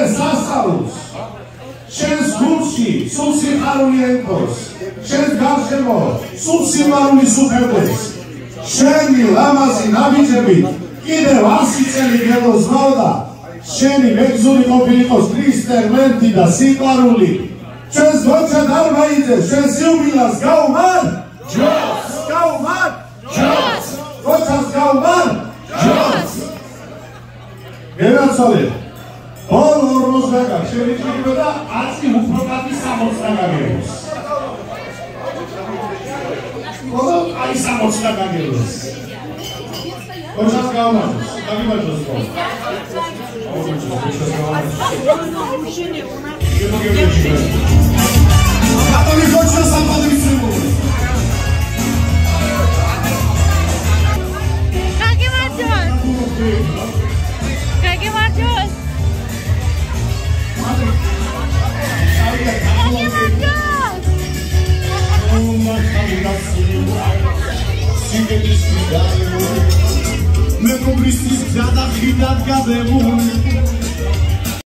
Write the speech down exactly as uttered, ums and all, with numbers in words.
სასწაულს შენს გულში სულ სიხარული ენთოს შენს გარშემო სულ სიმარულის უფერდეს შენი ლამაზი ნაბიჯებით კიდევ ასი წელი გელოსნო და შენი მეგზური ყოფილიყოს კრისტერმენტი და სიყვარული ჩვენს გოჩა დარბაიძეს ჩვენს იუბილას გაუმარ ჯოს გაუმარ ჯოს გოჩას გაუმარ ჯოს გერაცოლე ბოლო ორმოს გაგა შევიჭრიბო და ათი უფრო კატი სამოცს დაგაგებოს ბოლო აი სამოცს დაგაგებოს გოჩას გაუმარჯოს დაგიმარჯოს ბოლო Batumi Gocha Batumi Tribu. Kaki marjos. Kaki marjos. Kaki marjos. Me cobriste já da vida de cada um.